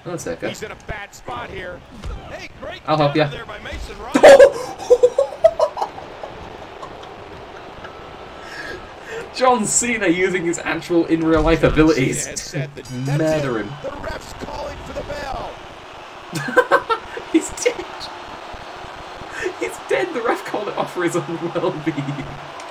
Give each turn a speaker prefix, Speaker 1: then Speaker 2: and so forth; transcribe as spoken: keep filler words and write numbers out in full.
Speaker 1: One second.
Speaker 2: He's in a bad spot here. Hey, great
Speaker 1: I'll help you.
Speaker 2: there by Mason Ross.
Speaker 1: John Cena using his actual in real life abilities to murder him.
Speaker 2: The ref's calling for the bell.
Speaker 1: He's dead. He's dead. The ref called it off for his own well-being.